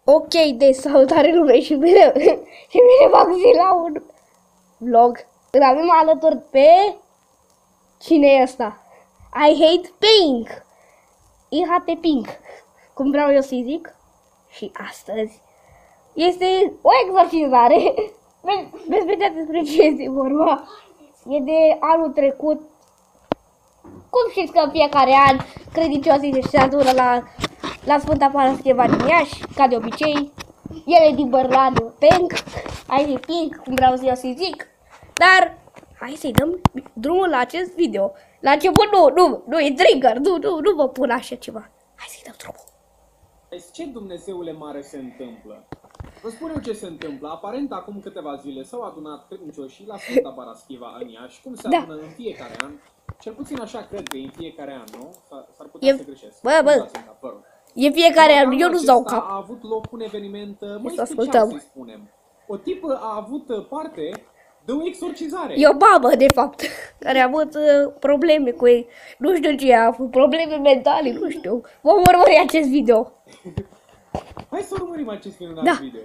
Ok, deci salutare lume și bine v-am găsit la un vlog. Îl avem alături pe... Cine e ăsta? I hate pink. IHT pink. Cum vreau eu să-i zic. Și astăzi este o exorcizare. Veți vedea despre ce este vorba. E de anul trecut. Cum știți că în fiecare an credincioșii se adună la Sfânta Parascheva din Iași, ca de obicei. Ele din Bărlanu, Pink, hai Pink, cum vreau să eu să-i zic. Dar hai să-i dăm drumul la acest video. La început nu e trigger, nu vă pun așa ceva. Hai să-i dăm drumul. Ce Dumnezeule mare se întâmplă? Vă spun eu ce se întâmplă. Aparent acum câteva zile s-au adunat credincioșii la Sfânta Parascheva în Iași, cum se adună în fiecare an. Cel puțin așa cred că e în fiecare an, nu? S-ar putea să greșesc. Bă, e fiecare an, eu nu dau cap. A avut loc un eveniment mai special, să spunem. O tipă a avut parte de o exorcizare. E o babă, de fapt, care a avut probleme cu ei. Nu știu ce a avut, probleme mentale, nu știu. Vom urmări acest video. Hai să urmărim acest video.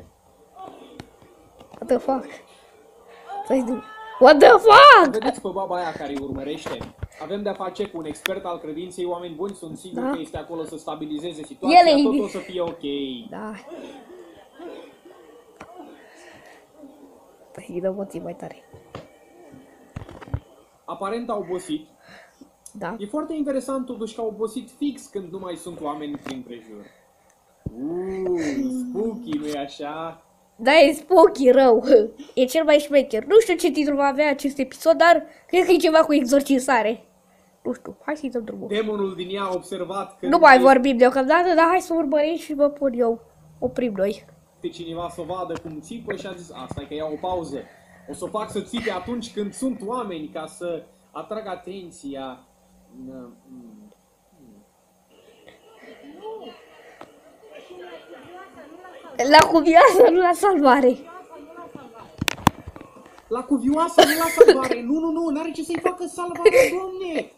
What the fuck? What the fuck? Vedeți pe baba aia care îi urmărește? Avem de-a face cu un expert al credinței, oameni buni, sunt sigur că este acolo să stabilizeze situația, tot o să fie ok. Da. Păi, dă puțin mai tare. Aparent au obosit. Da. E foarte interesant totuși că au obosit fix când nu mai sunt oameni prin prejur. Spooky, nu-i așa? Da, e spooky rău. E cel mai șmecher. Nu știu ce titlu va avea acest episod, dar cred că e ceva cu exorcizare. Nu știu, hai să-i dăm drumul. Demonul din ea a observat că... Nu mai vorbim deocamdată, dar hai să urmărim și vă pun eu. Oprim noi. Pe cineva să vadă cum țipă și a zis, asta e că ia o pauză. O să o fac să țipe atunci când sunt oameni, ca să atrag atenția. La cuvioasă, nu la salvare. La cuvioasă, nu la salvare. Nu, n-are ce să-i facă salvare, Doamne!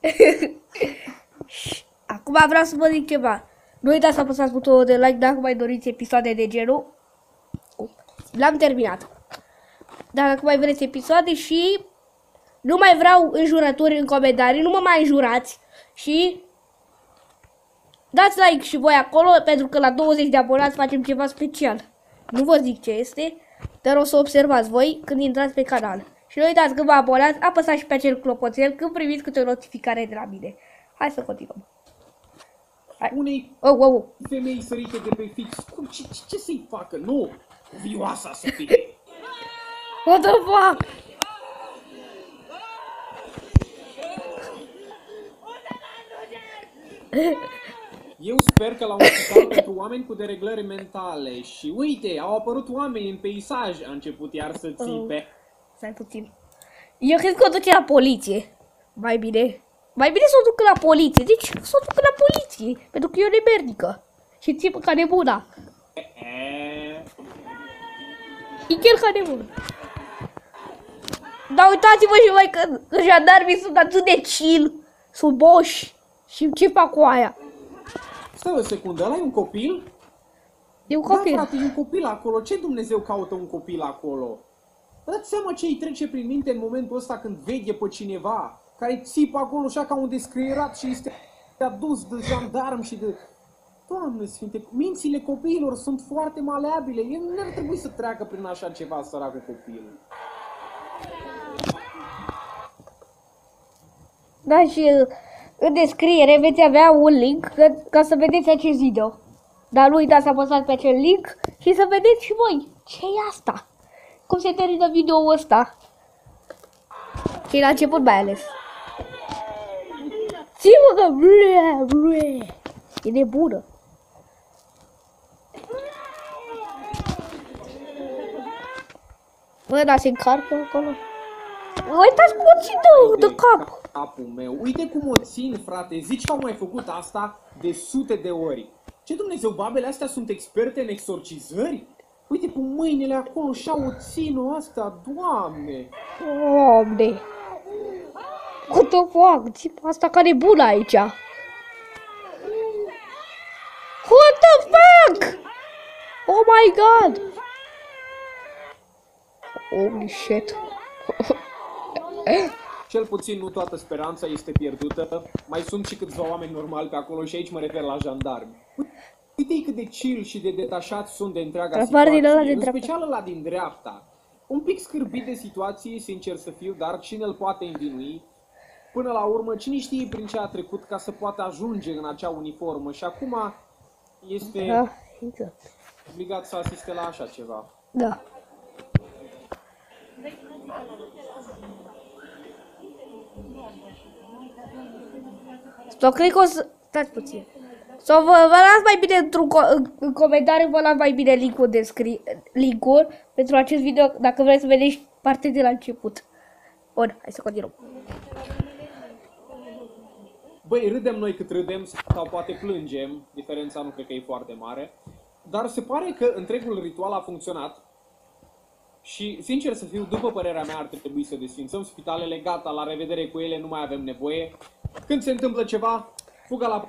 Acum vreau să vă zic ceva. Nu uitați să apăsați butonul de like dacă mai doriți episoade de genul. L-am terminat. Dar dacă mai vreți episoade și nu mai vreau înjurături în comentarii, nu mă mai înjurați și dați like și voi acolo, pentru că la 20 de abonați facem ceva special. Nu vă zic ce este, dar o să observați voi când intrați pe canal. Și nu uitați că vă abonați, apăsați și pe acel clopoțel când primiți câte o notificare de la mine. Hai să continuăm. Unei femei sărite de pe fix. Ce să-i facă? Nu! Vioasa să fie! What the fuck? Eu sper că la un spital pentru oameni cu dereglări mentale și uite, au apărut oameni în peisaj, a început iar să țipe. Stai puțin. Eu cred că o duce la poliție. Mai bine să o ducă la poliție. Deci să o ducă la poliție. Pentru că e o nemernică. Și țipă ca nebuna. E chiar ca nebuna. Dar uitați-vă și voi că jandarmii sunt atât de chill. Sunt boși. Și ce fac cu aia? Stai o secundă, ăla e un copil? E un copil. Da, frate, e un copil acolo. Ce Dumnezeu caută un copil acolo? Dați seama ce îi trece prin minte în momentul ăsta când vede pe cineva care țipă acolo așa ca un descreierat și este adus de jandarm și de... Doamne Sfinte, mințile copiilor sunt foarte maleabile. El nu ar trebui să treacă prin așa ceva, săracul copil. Da, și în descriere veți avea un link ca să vedeți acest video. Dar nu uitați să apăsați pe acel link și să vedeți și voi ce e asta. Cum se termină video-ul ăsta. Și la început mai ales. Ți-mă că... E nebună. Bă, dar se încarcă acolo. Uitați cum o țin de cap. Capul meu. Uite cum o țin, frate. Zici că au mai făcut asta de sute de ori. Ce Dumnezeu, babele astea sunt experte în exorcizări? Uite cu mâinile acolo și-au o ținut asta, Doamne! Doamne! What the fuck? Țipă asta ca nebună aici! What the fuck? my god! Holy shit. Cel puțin nu toată speranța este pierdută. Mai sunt și câțiva oameni normali pe acolo și aici mă refer la jandarmi. Uite cât de chill și de detașați sunt de întreaga situație, în special ăla din dreapta. Un pic scârbit de situație, sincer să fiu, dar cine îl poate învinui? Până la urmă, cine știe prin ce a trecut ca să poată ajunge în acea uniformă și acum este obligat să asiste la așa ceva. Da. Sau cred că o să... Stați puțin. Sau vă las mai bine în comentariu, vă las mai bine link-ul pentru acest video, dacă vreți să vedeți partea de la început. Bun, hai să continuăm. Băi, râdem noi cât râdem sau poate plângem, diferența nu cred că e foarte mare, dar se pare că întregul ritual a funcționat și, sincer să fiu, după părerea mea ar trebui să desfințăm spitalele, gata, la revedere cu ele, nu mai avem nevoie. Când se întâmplă ceva, fuga la...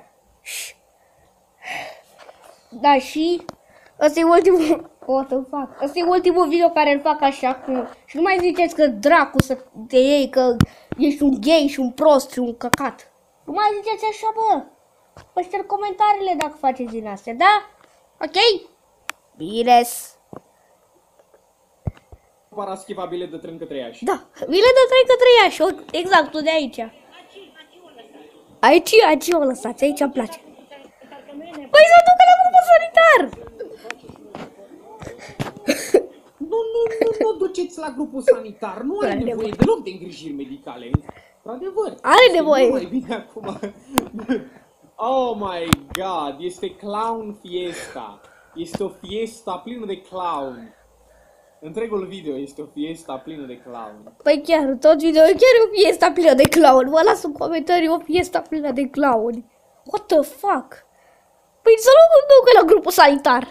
Da, și ăsta e ultimul... What the fuck? Ăsta e ultimul video care îl fac așa cu... Și nu mai ziceți că dracu să te iei, că ești un gay și un prost și un căcat. Nu mai ziceți așa, bă. Vă șterg comentariile dacă faceți din astea, da? Ok? Bine. Paraschiva bilet de tren către Iași. Da, bilet de tren către Iași, exact, tu de aici. Aici o lăsați, aici îmi place. Păi să ducă la grupul sanitar! Nu duceți la grupul sanitar, nu are nevoie deloc de îngrijiri medicale. Într-adevăr. Are nevoie. Nu mai bine acum. Oh my god, este clown fiesta. Este o fiesta plină de clown. Întregul video este o fiesta plină de clown. Păi chiar, tot video chiar e o fiesta plină de clown. Mă las în comentarii o fiesta plină de clown. What the fuck? Păi să nu mă ducă la grupul sanitar.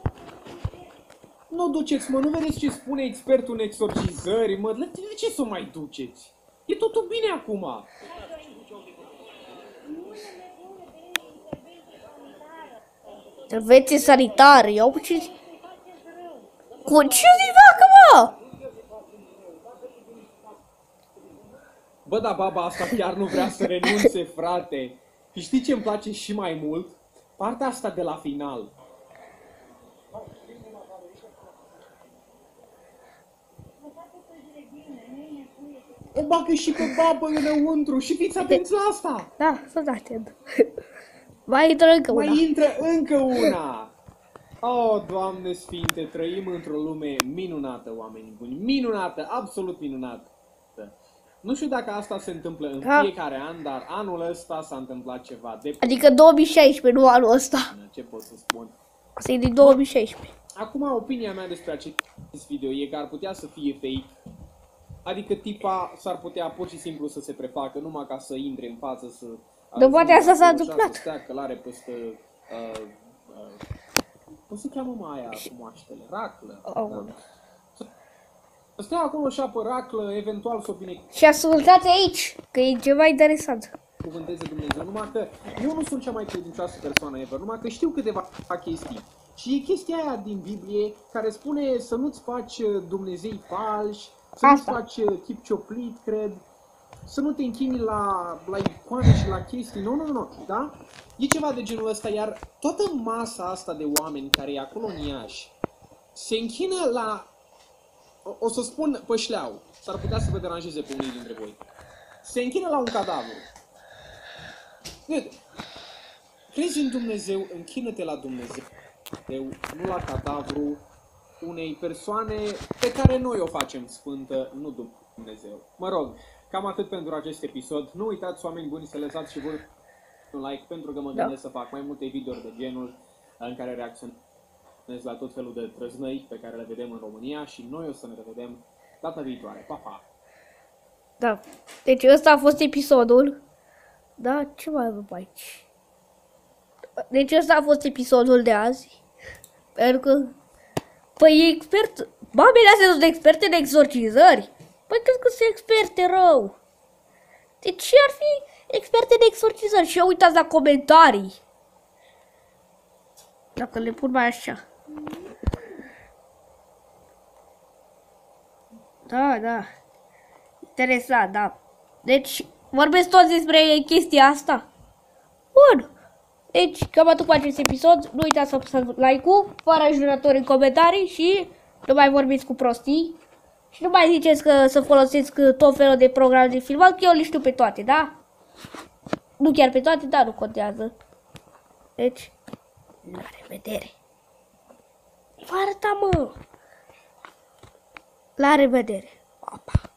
Nu duceți, mă, nu vedeți ce spune expertul în exorcizări, mă, de ce să o mai duceți? E totul bine acum. Intervenție sanitară, iau ce... Cu ce zi facă, mă? Bă, dar baba asta chiar nu vrea să renunțe, frate. Și știi ce îmi place și mai mult? Partea asta de la final. O bagă și pe babă înăuntru și fiți atenți la asta! Da, sunt atent. Mai intră încă una. Mai intră încă una! Oh, Doamne Sfinte, trăim într-o lume minunată, oameni buni. Minunată, absolut minunată. Nu știu dacă asta se întâmplă în fiecare an, dar anul ăsta s-a întâmplat ceva. Adică 2016, nu anul ăsta. Ce pot să spun? Asta e din 2016. Acum, opinia mea despre acest video e că ar putea să fie fake. Adică tipa s-ar putea pur și simplu să se prefacă numai ca să intre în față, să... Dar poate asta s-a întâmplat. Să stea călare peste... cum se cheamă mai aia cu moaștele? Raclă. Da. Să stea acolo și apă raclă, eventual să o bine... Și ascultați aici, că e ceva interesant. Cuvânteze Dumnezeu, numai că eu nu sunt cea mai credincioasă persoană ever, numai că știu câteva chestii. Și e chestia aia din Biblie care spune să nu-ți faci Dumnezei falși, să nu-ți faci chip cioplit, cred, să nu te închini la icoane și la chestii, nu, da? E ceva de genul ăsta, iar toată masa asta de oameni care e acolo în Iași se închină la, o să spun pășleau, s-ar putea să vă deranjeze pe unii dintre voi, se închină la un cadavru. Crezi în Dumnezeu, închină-te la Dumnezeu, nu la cadavru unei persoane pe care noi o facem sfântă, nu Dumnezeu. Mă rog, cam atât pentru acest episod. Nu uitați, oameni buni, să lăsați și voi un like, pentru că mă gândesc să fac mai multe videouri de genul în care reacționez la tot felul de trăznăi pe care le vedem în România și noi o să ne revedem data viitoare. Pa, pa! Da, deci ăsta a fost episodul. Da, ce mai avem aici? Deci ăsta a fost episodul de azi. Pentru că... Păi e expert... Babele astea sunt experte în exorcizări. Păi cred că sunt experte rău. De ce ar fi experte în exorcizări? Și eu uitați la comentarii. Dacă le pun mai așa. Da, da. Interesant, da. Deci, vorbesc toți despre chestia asta. Bun. Deci, cam atât cu acest episod. Nu uitați să apăsați like-ul, fără jurători în comentarii și nu mai vorbiți cu prostii. Și nu mai ziceți că să folosesc tot felul de programe de filmat, că eu le știu pe toate, da? Nu chiar pe toate, dar nu contează. Deci, la revedere. Vă arăta, mă! La revedere! Pa, pa.